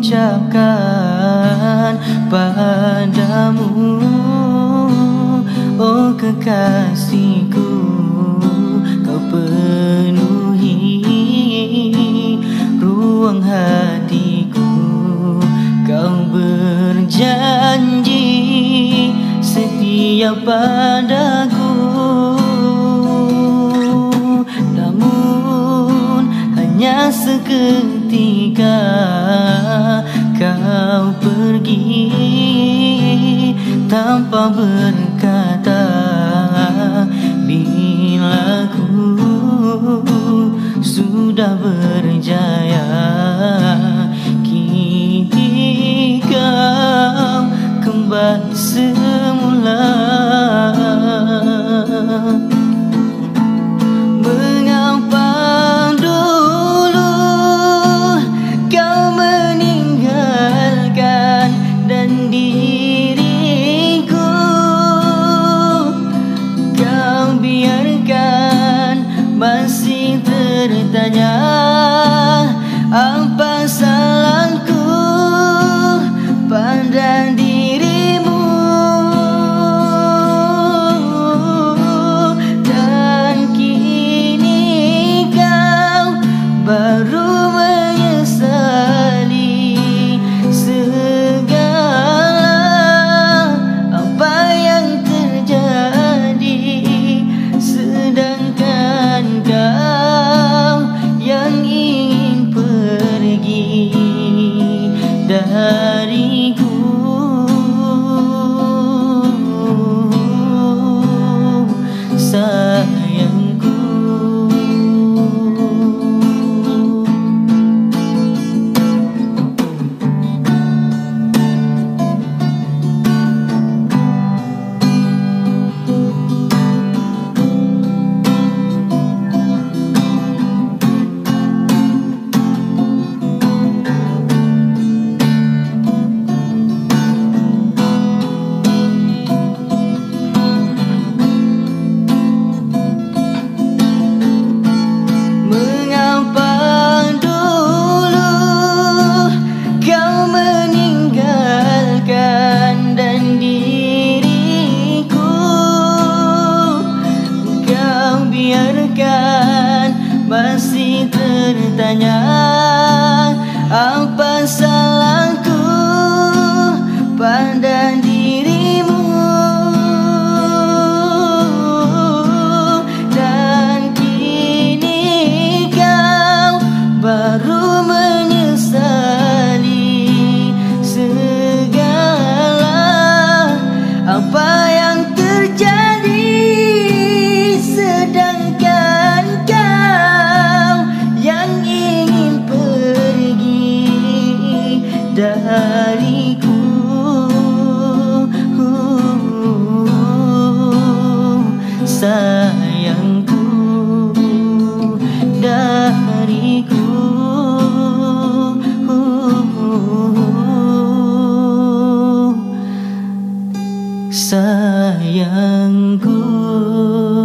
ucapkan padamu, oh kekasihku, kau penuhi ruang hatiku. Kau berjanji setia padaku, namun hanya seketika kau pergi tanpa berkata bila ku sudah berjaya. Kini kau kembali semula. Mengapa dulu kau meninggalkan dan diriku kau biarkan masih tertanya apa salahku pada dirimu. Dan kini kau baru menyesali segala apa yang terjadi, sedangkan kau yang ingin pergi dariku. Sayangku, masih tertanya apa salahku pada dirimu. Dan kini kau baru menyesali segala apa yang terjadi, sedangkan dariku. Sayangku, dariku. Sayangku.